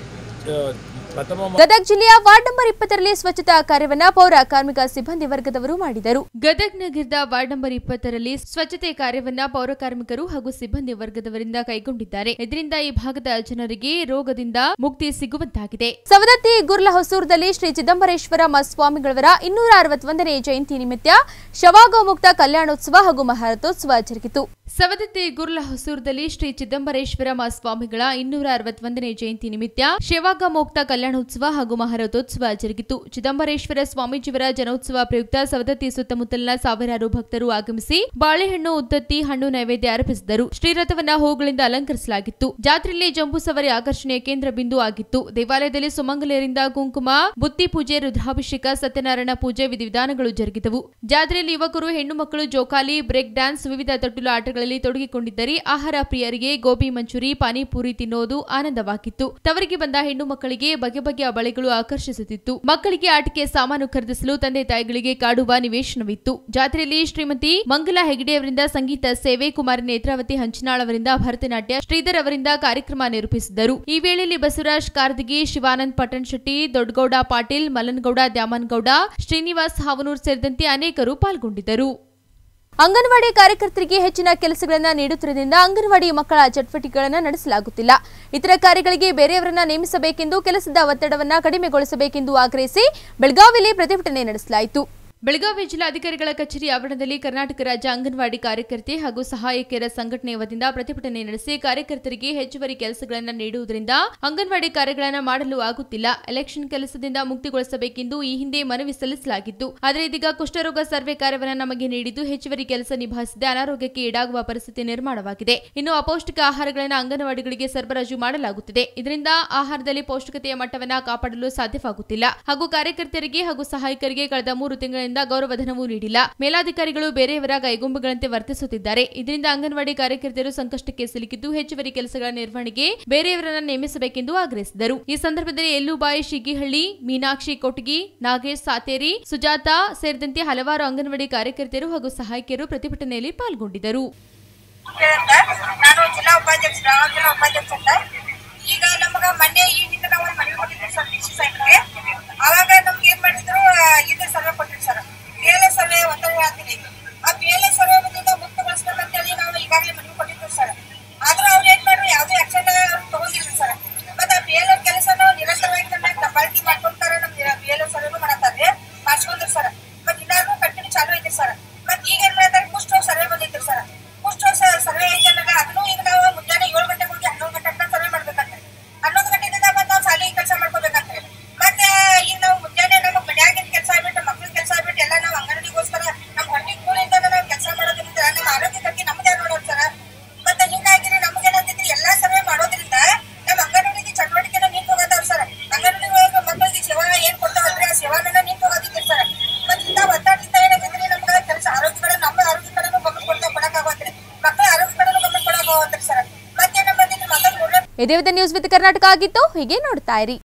ಗದಗ ಜಿಲ್ಲೆಯ ವಾರ್ಡ್ ನಂಬರ್ 20ರಲ್ಲಿ ಸ್ವಚ್ಛತಾ ಕಾರ್ಯವನ್ನ ಪೌರ ಕಾರ್ಮಿಕ ಸಿಬ್ಬಂದಿ ವರ್ಗದವರು ಮಾಡಿದರು. ಗದಗ ನಗರದ ವಾರ್ಡ್ ನಂಬರ್ 20ರಲ್ಲಿ ಸ್ವಚ್ಛತೆ ಕಾರ್ಯವನ್ನ ಪೌರ ಕಾರ್ಮಿಕರು ಹಾಗೂ ಸಿಬ್ಬಂದಿ ವರ್ಗದವರಿಂದ ಕೈಗೊಂಡಿದ್ದಾರೆ. ಇದರಿಂದ ಈ ಭಾಗದ ಜನರಿಗೆ ರೋಗದಿಂದ ಮುಕ್ತಿ ಸಿಗುವಂತಾಗಿದೆ. ಸವದತ್ತಿ ಗುರ್ಲಹೊಸೂರದಲ್ಲಿ ಶ್ರೀ ಚಿದಂಬರೇಶ್ವರ ಸ್ವಾಮಿಗಳವರ 261ನೇ ಜಯಂತಿ ನಿಮಿತ್ತ ಶವಾಗೋ ಮುಕ್ತ ಕಲ್ಯಾಣೋತ್ಸವ ಹಾಗೂ ಮಹಾರಥೋತ್ಸವ ಜರುಗಿತು. ಸವದತ್ತಿ ಗುರ್ಲಹೊಸೂರದಲ್ಲಿ ಶ್ರೀ ಚಿದಂಬರೇಶ್ವರ ಸ್ವಾಮಿಗಳ 261ನೇ ಜಯಂತಿ ನಿಮಿತ್ತ ಶವಾಗ ಮುಕ್ತ ಕಲ್ಯಾಣೋತ್ಸವ ಹಾಗೂ ಮಹಾರಥೋತ್ಸವ ಜರುಗಿತು. ಚಿದಂಬರೇಶ್ವರ ಸ್ವಾಮೀಜಿಯವರ ಜನೋತ್ಸವ ಪ್ರಯುಕ್ತ ಸವದತ್ತಿ ಸುತ್ತಮುತ್ತಲಿನ ಸಾವಿರಾರು ಭಕ್ತರು ಆಗಮಿಸಿ ಬಾಳೆಹಣ್ಣು, ಉದ್ದತ್ತಿ, ಹಣ್ಣು ನೈವೇದ್ಯ ಅರ್ಪಿಸಿದರು. ಶ್ರೀರಥವನ್ನ ಹೂಗಳಿಂದ ಅಲಂಕರಿಸಲಾಗಿತ್ತು. ಜಾತ್ರೆಯಲ್ಲಿ ಜಂಬೂ ಸವಾರಿ ಆಕರ್ಷಣೆಯ ಕೇಂದ್ರ ಬಿಂದು ಆಗಿತ್ತು. ದೇವಾಲಯದಲ್ಲಿ ಸುಮಂಗಲೆಯರಿಂದ ಕುಂಕುಮ, ಬುತ್ತಿ ಪೂಜೆ, ರುದ್ರಾಭಿಷೇಕ, ಸತ್ಯನಾರಾಯಣ ಪೂಜೆ ವಿಧಿವಿಧಾನಗಳು ಜರುಗಿದವು. ಜಾತ್ರೆಯಲ್ಲಿ ಯುವಕರು, ಹೆಣ್ಣು ಮಕ್ಕಳು ಜೋಕಾಲಿ, ಬ್ರೇಕ್ ಡ್ಯಾನ್ಸ್, ವಿವಿಧ ತೊಟ್ಟಿಲು ಆಟಗಳಲ್ಲಿ ತೊಡಗಿಕೊಂಡಿದ್ದರೆ ಆಹಾರ ಪ್ರಿಯರಿಗೆ ಗೋಬಿ ಮಂಚೂರಿ, ಪಾನಿಪೂರಿ ತಿನ್ನೋದು ಆನಂದವಾಗಿತ್ತು. ತವರಿಗೆ ಬಂದ ಹೆಣ್ಣು ಮಕ್ಕಳಿಗೆ ಬಗೆ ಬಗೆಯ ಬಳೆಗಳು ಆಕರ್ಷಿಸುತ್ತಿತ್ತು. ಮಕ್ಕಳಿಗೆ ಆಟಿಕೆ ಸಾಮಾನು ಖರೀದಿಸಲು ತಂದೆ ತಾಯಿಗಳಿಗೆ ಕಾಡುವ ನಿವೇಶನವಿತ್ತು. ಜಾತ್ರೆಯಲ್ಲಿ ಶ್ರೀಮತಿ ಮಂಗಲಾ ಹೆಗಡೆಯವರಿಂದ ಸಂಗೀತ ಸೇವೆ, ಕುಮಾರಿ ನೇತ್ರಾವತಿ ಹಂಚನಾಳ್ ಅವರಿಂದ ಭರತನಾಟ್ಯ, ಶ್ರೀಧರ್ ಅವರಿಂದ ಕಾರ್ಯಕ್ರಮ ನಿರೂಪಿಸಿದ್ದರು. ಈ ವೇಳೆಯಲ್ಲಿ ಬಸವರಾಜ್ ಕಾರ್ದಗಿ, ಶಿವಾನಂದ್ ಪಟ್ಟಣ್ ಶೆಟ್ಟಿ, ದೊಡ್ಡಗೌಡ ಪಾಟೀಲ್, ಮಲ್ಲನಗೌಡ ದ್ಯಾಮನಗೌಡ, ಶ್ರೀನಿವಾಸ್ ಹಾವನೂರ್ ಸೇರಿದಂತೆ ಅನೇಕರು ಪಾಲ್ಗೊಂಡಿದ್ದರು. ಅಂಗನವಾಡಿ ಕಾರ್ಯಕರ್ತರಿಗೆ ಹೆಚ್ಚಿನ ಕೆಲಸಗಳನ್ನು ನೀಡುತ್ತಿರುವುದರಿಂದ ಅಂಗನವಾಡಿ ಮಕ್ಕಳ ಚಟುವಟಿಕೆಗಳನ್ನು ನಡೆಸಲಾಗುತ್ತಿಲ್ಲ. ಇತರ ಕಾರ್ಯಗಳಿಗೆ ಬೇರೆಯವರನ್ನ ನೇಮಿಸಬೇಕೆಂದು, ಕೆಲಸದ ಒತ್ತಡವನ್ನು ಕಡಿಮೆಗೊಳಿಸಬೇಕೆಂದು ಆಗ್ರಹಿಸಿ ಬೆಳಗಾವಿಯಲ್ಲಿ ಪ್ರತಿಭಟನೆ ನಡೆಸಲಾಯಿತು. ಬೆಳಗಾವಿ ಜಿಲ್ಲಾಧಿಕಾರಿಗಳ ಕಚೇರಿ ಆವರಣದಲ್ಲಿ ಕರ್ನಾಟಕ ರಾಜ್ಯ ಅಂಗನವಾಡಿ ಕಾರ್ಯಕರ್ತೆ ಹಾಗೂ ಸಹಾಯಕಿಯರ ಸಂಘಟನೆ ವತಿಯಿಂದ ಪ್ರತಿಭಟನೆ ನಡೆಸಿ ಕಾರ್ಯಕರ್ತರಿಗೆ ಹೆಚ್ಚುವರಿ ಕೆಲಸಗಳನ್ನು ನೀಡುವುದರಿಂದ ಅಂಗನವಾಡಿ ಕಾರ್ಯಗಳನ್ನು ಮಾಡಲು ಆಗುತ್ತಿಲ್ಲ, ಎಲೆಕ್ಷನ್ ಕೆಲಸದಿಂದ ಮುಕ್ತಿಗೊಳಿಸಬೇಕೆಂದು ಈ ಹಿಂದೆ ಮನವಿ ಸಲ್ಲಿಸಲಾಗಿತ್ತು. ಆದರೆ ಇದೀಗ ಕುಷ್ಠರೋಗ ಸರ್ವೆ ಕಾರ್ಯವನ್ನು ನಮಗೆ ನೀಡಿದ್ದು ಹೆಚ್ಚುವರಿ ಕೆಲಸ ನಿಭಾಯಿಸದೆ ಅನಾರೋಗ್ಯಕ್ಕೆ ಈಡಾಗುವ ಪರಿಸ್ಥಿತಿ ನಿರ್ಮಾಣವಾಗಿದೆ. ಇನ್ನು ಅಪೌಷ್ಟಿಕ ಆಹಾರಗಳನ್ನು ಅಂಗನವಾಡಿಗಳಿಗೆ ಸರಬರಾಜು ಮಾಡಲಾಗುತ್ತಿದೆ. ಇದರಿಂದ ಆಹಾರದಲ್ಲಿ ಪೌಷ್ಟಿಕತೆಯ ಮಟ್ಟವನ್ನು ಕಾಪಾಡಲು ಸಾಧ್ಯವಾಗುತ್ತಿಲ್ಲ ಹಾಗೂ ಕಾರ್ಯಕರ್ತರಿಗೆ ಹಾಗೂ ಸಹಾಯಕರಿಗೆ ಕಳೆದ 3 ತಿಂಗಳಿಂದ ಗೌರವಧನವೂ ನೀಡಿಲ್ಲ. ಮೇಲಾಧಿಕಾರಿಗಳು ಬೇರೆಯವರ ಕೈಗೊಂಬೆಗಳಂತೆ ವರ್ತಿಸುತ್ತಿದ್ದಾರೆ. ಇದರಿಂದ ಅಂಗನವಾಡಿ ಕಾರ್ಯಕರ್ತರು ಸಂಕಷ್ಟಕ್ಕೆ ಸಿಲುಕಿದ್ದು ಹೆಚ್ಚುವರಿ ಕೆಲಸಗಳ ನಿರ್ವಹಣೆಗೆ ಬೇರೆಯವರನ್ನ ನೇಮಿಸಬೇಕೆಂದು ಆಗ್ರಹಿಸಿದರು. ಈ ಸಂದರ್ಭದಲ್ಲಿ ಎಲ್ಲೂಬಾಯಿ ಶಿಗಿಹಳ್ಳಿ, ಮೀನಾಕ್ಷಿ ಕೊಟಗಿ, ನಾಗೇಶ್ ಸಾತೇರಿ, ಸುಜಾತಾ ಸೇರಿದಂತೆ ಹಲವಾರು ಅಂಗನವಾಡಿ ಕಾರ್ಯಕರ್ತರು ಹಾಗೂ ಸಹಾಯಕಿಯರು ಪ್ರತಿಭಟನೆಯಲ್ಲಿ ಪಾಲ್ಗೊಂಡಿದ್ದರು. ನಾನು ಜಿಲ್ಲಾ ಉಪಾಧ್ಯಕ್ಷ ಬೆಳಗಾವಿ ಜಿಲ್ಲಾ ಉಪಾಧ್ಯಕ್ಷ ಅಂತ. ಈಗ ನಮಗ ಮೊನ್ನೆ ಈ ಹಿಂದೆ ನಾವು ಒಂದು ಮನವಿ ಕೊಟ್ಟಿದ್ವಿ ಸರ್ ಡಿಸಿ ಸಾಹೇಬ್ರಿಗೆ. ಅವಾಗ ನಮ್ಗೆ ಏನ್ ಮಾಡಿದ್ರು ಇದು ಸರ್ವೆ ಕೊಟ್ಟಿದ್ರು ಸರ್, PLS ಸರ್ವೆ ಅಂತ ಹೇಳ್ತೀನಿ. ಆ PLS ಸರ್ವೆ ಮುಕ್ತಗೊಳಿಸ್ಬೇಕಂತ ಹೇಳಿ ನಾವು ಈಗಾಗಲೇ ಮನವಿ ಕೊಟ್ಟಿದ್ವಿ ಸರ್. ಆದ್ರೆ ಅವ್ರು ಏನ್ ಮಾಡ್ರು ಯಾವುದೇ ಆಕ್ಷನ್ ತಗೊಂಡಿಲ್ಲ ಸರ್. ಮತ್ತೆ ಆ PLS ಕೆಲಸ ನಿರಂತರವಾಗಿ ದಬ್ಬಾಳಿಕೆ ಮಾಡ್ಕೊಂತಾರ. ನಮ್ PLS ಸರ್ವೆ ಮಾಡತ್ತಾರೆ ಮಾಡ್ಸ್ಕೊಂಡ್ರು ಸರ್. ಮತ್ತೆ ಇನ್ನಾದ್ರೂ ಕಂಟಿನ್ಯೂ ಚಾಲು ಐತಿ ಸರ್. ಮತ್ತೆ ಈಗ ಏನ್ ಮಾಡ್ತಾರೆ ಕುಷ್ಠ ಸರ್ವೆ ಬಂದಿದ್ರು ಸರ್. ಕುಷ್ಠ ಸರ್ವೆ ಐತೆ ಅಂದಾಗ ಅದನ್ನು ಈಗ ನಾವು ಮುಂಜಾನೆ 7 ಗಂಟೆಗೆ ಹೋಗಿ 11 ಗಂಟೆ ಸರ್ವೆ ಮಾಡ್ಬೇಕಂತ. 11 ಗಂಟೆಯಿಂದ ಮತ್ತೆ ನಾವು ಶಾಲೆ ಕೆಲಸ ಮಾಡ್ಕೋಬೇಕಂತ. ಮತ್ತೆ ಈಗ ನಾವು ಮುಂಜಾನೆ ನಮ್ಮ ಮನ್ಯಾಗಿನ ಕೆಲಸ ಆಗ್ಬಿಟ್ಟು ಮಕ್ಳ ಕೆಲಸ ಆಗ್ಬಿಟ್ಟು ಎಲ್ಲ ನಾವು ಅಂಗನವಾಡಿಗೋಸ್ಕರ ನಮ್ಮ ಹೊಟ್ಟೆ ಕೂಲಿಂದ ನಾವು ಕೆಲಸ ಮಾಡೋದ್ರಿಂದ ನಮ್ಮ ಆರೋಗ್ಯಕ್ಕಾಗಿ ನಮ್ದೇ ನೋಡೋದು ಸರ್. ಮತ್ತೆ ಹಿಂಗಾಗಿ ನಮ್ಗೇನಾಗ್ತೈತಿ ಎಲ್ಲಾ ಸರ್ವೆ ಮಾಡೋದ್ರಿಂದ ನಮ್ಮ ಅಂಗನವಾಡಿ ಚಟುವಟಿಕೆನ ನಿಂತು ಹೋಗತ್ತಾವ ಸರ್. ಅಂಗನವಾಡಿ ಒಳಗೆ ಮಕ್ಕಳಿಗೆ ಸೇವಾ ಏನ್ ಕೊಡ್ತಾವಲ್ರಿ ಆ ಸೇವಾನ ನಿಂತು ಹೋಗೋದಿತ್ತು ಸರ್. ಮತ್ತೆ ಇಂಥ ಒತ್ತಡದಿಂದ ಏನಾಗೈತ್ರಿ ನಮ್ಗೆ ಕೆಲಸ ಆರೋಗ್ಯ ನಮ್ಮ ಆರೋಗ್ಯ ಕಡೆನೂ ಗಮನ ಕೊಡಕ್ಕಾಗತ್ರಿ, ಮಕ್ಕಳ ಆರೋಗ್ಯ ಕಡೆನೂ ಗಮನ ಕೊಡಕ್ಕಾಗತ್ರಿ ಸರ್. ಮತ್ತೆ ನಮ್ಮ ಇದೇ ನ್ಯೂಸ್ ವಿತ್ ಕರ್ನಾಟಕ ಆಗಿತ್ತು. ಹೀಗೆ ನೋಡ್ತಾ ಇರಿ.